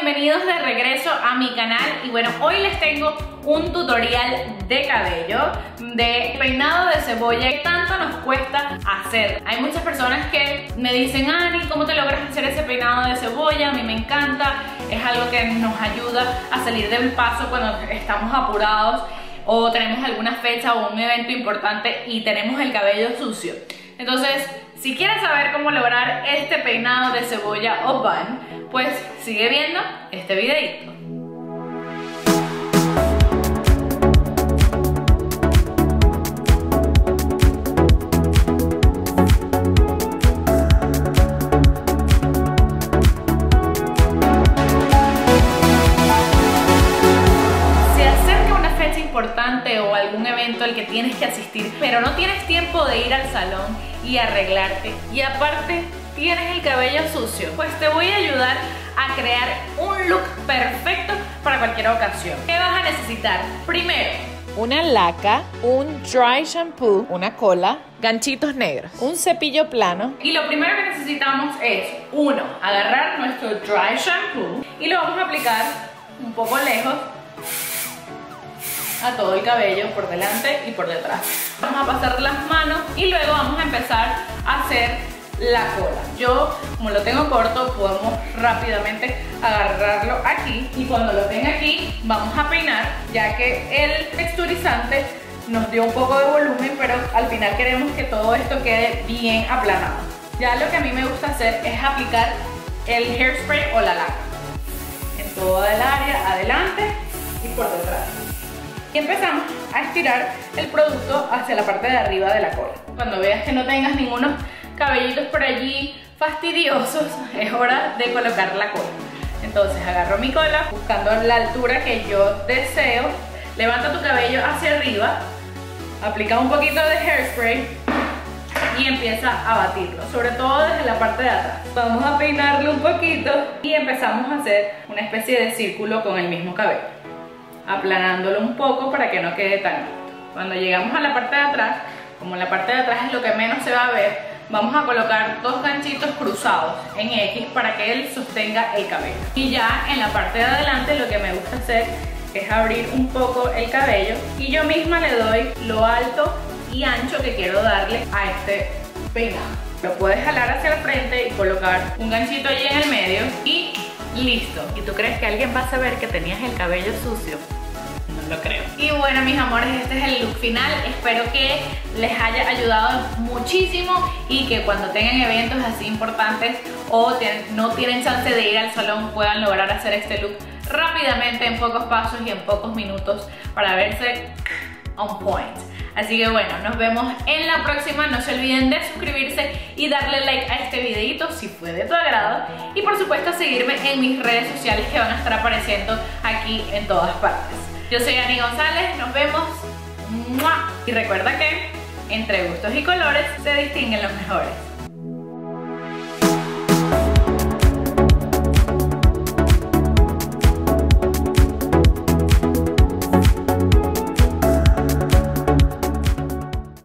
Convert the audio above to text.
bienvenidos de regreso a mi canal. Y bueno, hoy les tengo un tutorial de cabello, de peinado de cebolla que tanto nos cuesta hacer. Hay muchas personas que me dicen: Ani, ¿cómo te logras hacer ese peinado de cebolla? A mí me encanta, es algo que nos ayuda a salir del paso cuando estamos apurados o tenemos alguna fecha o un evento importante y tenemos el cabello sucio. Entonces, si quieres saber cómo lograr este peinado de cebolla o bun, pues sigue viendo este videito. Importante o algún evento al que tienes que asistir, pero no tienes tiempo de ir al salón y arreglarte, y aparte tienes el cabello sucio, pues te voy a ayudar a crear un look perfecto para cualquier ocasión. ¿Qué vas a necesitar? Primero, una laca, un dry shampoo, una cola, ganchitos negros, un cepillo plano. Y lo primero que necesitamos es, uno, agarrar nuestro dry shampoo y lo vamos a aplicar un poco lejos a todo el cabello, por delante y por detrás. Vamos a pasar las manos y luego vamos a empezar a hacer la cola. Yo, como lo tengo corto, podemos rápidamente agarrarlo aquí, y cuando lo tenga aquí vamos a peinar, ya que el texturizante nos dio un poco de volumen, pero al final queremos que todo esto quede bien aplanado. Ya lo que a mí me gusta hacer es aplicar el hairspray o la laca en toda el área, adelante y por detrás. Y empezamos a estirar el producto hacia la parte de arriba de la cola. Cuando veas que no tengas ningunos cabellitos por allí fastidiosos, es hora de colocar la cola. Entonces agarro mi cola buscando la altura que yo deseo. Levanta tu cabello hacia arriba, aplica un poquito de hairspray y empieza a batirlo, sobre todo desde la parte de atrás. Vamos a peinarlo un poquito y empezamos a hacer una especie de círculo con el mismo cabello, aplanándolo un poco para que no quede tan alto. Cuando llegamos a la parte de atrás, como la parte de atrás es lo que menos se va a ver, vamos a colocar dos ganchitos cruzados en X para que él sostenga el cabello. Y ya en la parte de adelante lo que me gusta hacer es abrir un poco el cabello y yo misma le doy lo alto y ancho que quiero darle a este peinado. Lo puedes jalar hacia el frente y colocar un ganchito allí en el medio y listo. ¿Y tú crees que alguien va a saber que tenías el cabello sucio? No lo creo. Y bueno, mis amores, este es el look final. Espero que les haya ayudado muchísimo y que cuando tengan eventos así importantes o no tienen chance de ir al salón puedan lograr hacer este look rápidamente, en pocos pasos y en pocos minutos, para verse on point. Así que bueno, nos vemos en la próxima. No se olviden de suscribirse y darle like a este videito si fue de tu agrado. Y por supuesto seguirme en mis redes sociales que van a estar apareciendo aquí en todas partes. Yo soy Ani González, nos vemos. ¡Mua! Y recuerda que entre gustos y colores se distinguen los mejores.